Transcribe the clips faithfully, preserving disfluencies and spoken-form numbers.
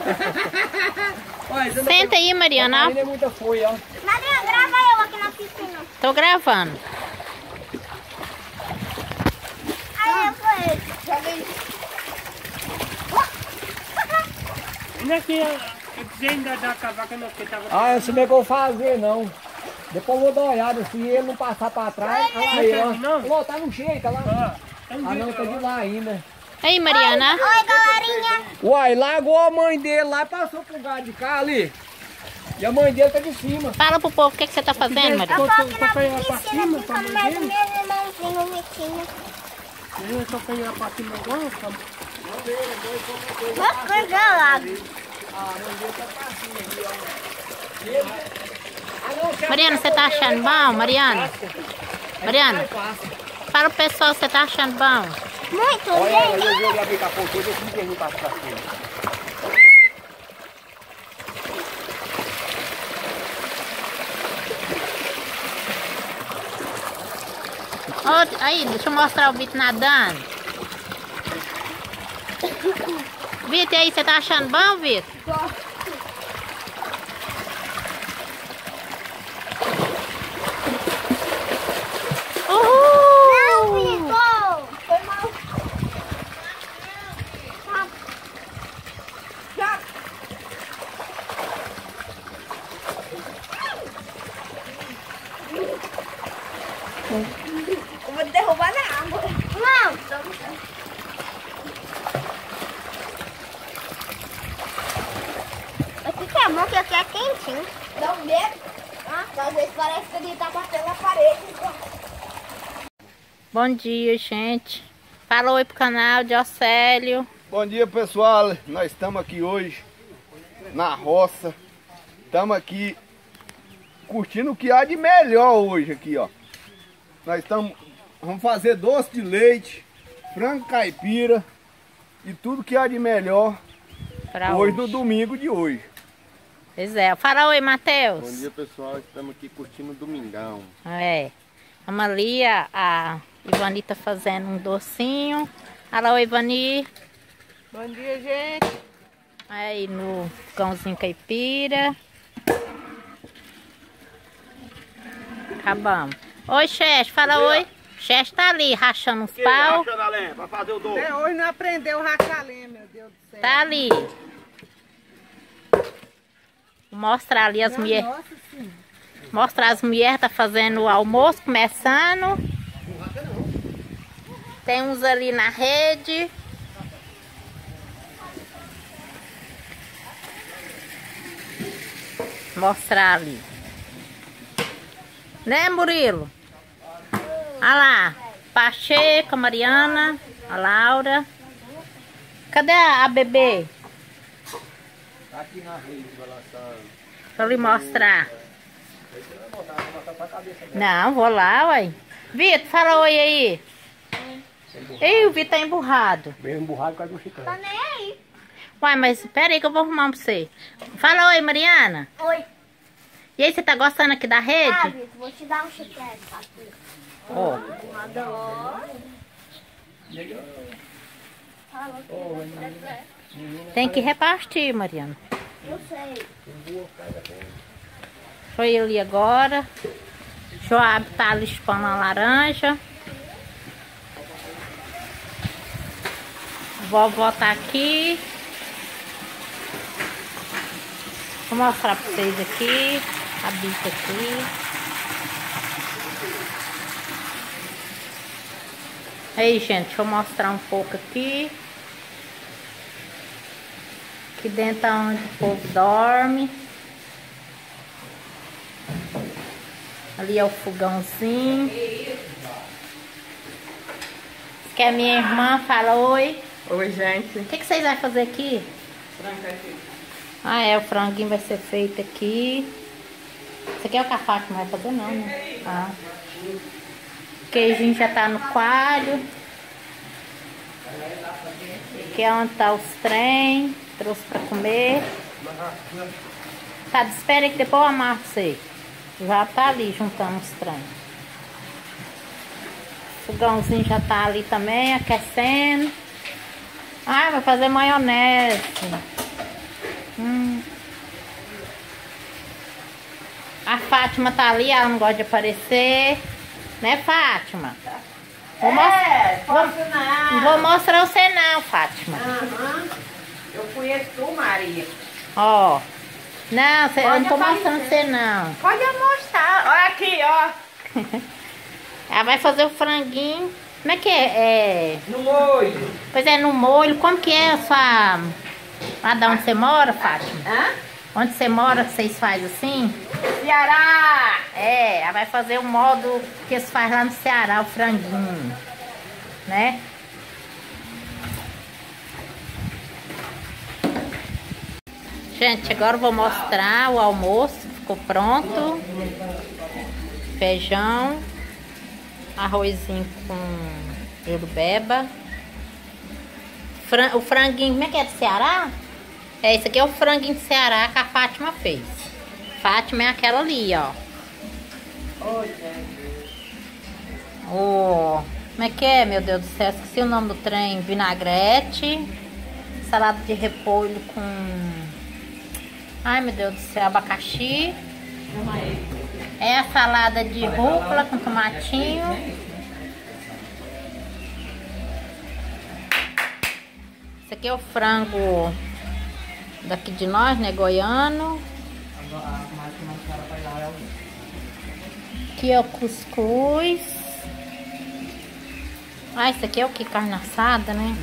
Senta aí, Mariana. Não é muita folha, ó. Mariana, grava eu aqui na piscina. Tô gravando. Aí eu fui. Joga aí. Não é que eu ainda da cavaca não, que tava... Ah, eu não sei o que eu vou fazer, não. Depois eu vou dar uma olhada, se ele não passar pra trás. Olha lá aí, ó. Não? Ó, tá no jeito, olha lá. Ah, não, tá de lá ainda. Aí, Mariana. Oi, galerinha. Uai, largou a mãe dele lá e passou pro lugar de cá ali. E a mãe dele tá de cima. Fala pro povo o que, que você tá fazendo, Mariana. Eu tô aqui Só pra ir lá na pra piscina cima, aqui pra com mãe meus dele? meus irmãozinhos Vitinho. Eu só pra ir lá pra cima agora, tá? Vou congelado. Mariana, você tá achando bom, Mariana? Mariana, fala pro pessoal, você tá achando bom? Muito, Olha, eu gente. joguei a bica por tudo, eu fiz ele pra cima. Ó, aí, deixa eu mostrar o Vitor nadando. Vitor, e aí, você tá achando bom, Vitor? Não, Vitor. Foi mal. Já. Eu vou te derrubar na água. Não. Aqui que é bom, que aqui é quentinho. Dá um medo. Ah, às vezes parece que ele tá batendo na parede. Bom dia, gente. Fala oi pro canal de Océlio. Bom dia, pessoal. Nós estamos aqui hoje na roça. Estamos aqui curtindo o que há de melhor hoje aqui, ó. Nós estamos vamos fazer doce de leite, frango caipira e tudo que há de melhor Pra hoje, hoje. no domingo de hoje. Pois é. Fala oi, Matheus. Bom dia, pessoal. Estamos aqui curtindo o domingão. É. Vamos ali, a, a Ivani tá fazendo um docinho. Fala oi, Ivani. Bom dia, gente. Aí no cãozinho caipira. Acabamos. Oi, Xeste, fala oi. Xeste tá ali, rachando uns pau. Pra fazer o doce. Até hoje não aprendeu a rachar lenha, meu Deus do céu. Tá ali. Vou mostrar ali as mulheres. Nossa Senhora. Mostrar as mulheres tá fazendo o almoço, começando. Tem uns ali na rede. Mostrar ali. Né, Murilo? Olha lá. Pacheco, a Mariana, a Laura. Cadê a, a bebê? Aqui na rede, balançando. Deixa eu lhe mostrar. Não, vou lá, uai. Vitor, fala oi aí. Ei, o Vitor tá emburrado. Bem emburrado com a do Tá chiclete. nem aí. Uai, mas pera aí que eu vou arrumar um pra você. Fala oi, Mariana. Oi. E aí, você tá gostando aqui da Ah, rede? Vitor, vou te dar um chiclete, papi. Ó. Adoro. Tem que repartir, Mariana. Eu sei. Deixa eu ir ali agora. Joab tá ali chupando a laranja. Vovó tá aqui. Vou mostrar pra vocês aqui. A bicha aqui. Aí, gente, deixa eu mostrar um pouco aqui. Aqui dentro é onde o povo dorme. Ali é o fogãozinho. Que a minha irmã fala oi. Oi, gente. O que, que vocês vão fazer aqui? Ah, é, o franguinho vai ser feito aqui. Isso aqui é o que a Fátima vai fazer, não, né? Ah. O queijinho já tá no coalho. Aqui é onde tá os trem. Trouxe pra comer. Tá, espera aí que depois eu amarro pra você. Já tá ali juntando os trem. O fogãozinho já tá ali também, aquecendo. Ah, vai fazer maionese. A Fátima tá ali, ela não gosta de aparecer. Né, Fátima? Vou É, vou, posso não. não vou mostrar você não, Fátima. Aham. Eu conheço tu, Maria. Ó. Não, cê, eu Pode não tô aparecer. mostrando você não. Pode mostrar. Olha aqui, ó. Ela vai fazer o franguinho. Como é que é? É... No molho. Pois é, no molho. Como que é a sua... Lá de onde você mora, Fátima? Hã? Onde você mora, vocês fazem assim? Ceará. É, ela vai fazer o modo que eles fazem lá no Ceará, o franguinho. Né? Gente, agora eu vou mostrar o almoço. Ficou pronto. Feijão. Arrozinho com jurubeba. Fran... O franguinho, como é que é do Ceará? É, esse aqui é o franguinho do Ceará que a Fátima fez. Fátima é aquela ali, ó. Oh, como é que é, meu Deus do céu? Esqueci o nome do trem. Vinagrete. Salada de repolho com... Ai, meu Deus do céu, abacaxi. É a salada de rúcula com tomatinho. Esse aqui é o frango daqui de nós, né, goiano. Aqui é o cuscuz. Ah, esse aqui é o que? Carne assada, né?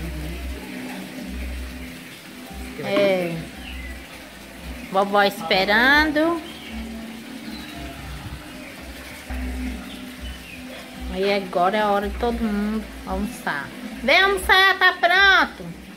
É. Vovó esperando. Aí agora é a hora de todo mundo almoçar. Vem almoçar, tá pronto.